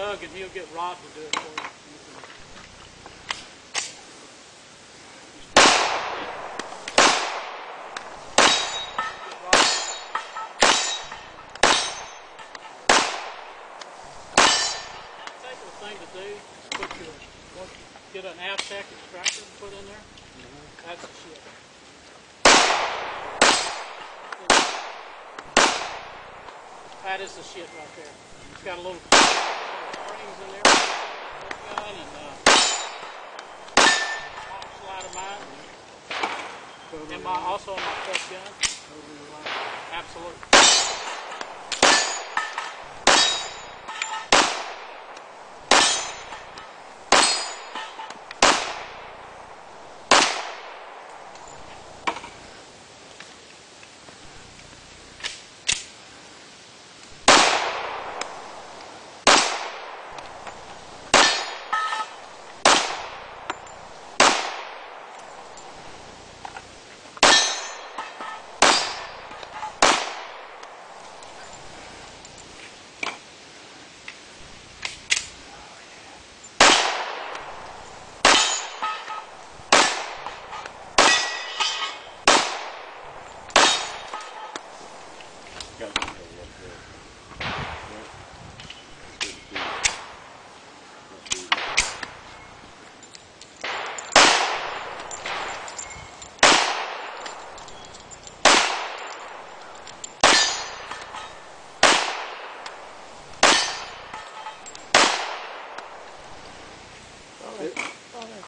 Doug, and he'll get Rod to do it for you. Thing to do, get an Aztec extractor and put in there. That's the shit. That is the shit right there. It's got a little springs in there, gun and slide of mine, and also my truck gun. Absolutely. Got to go up there. Good to see you.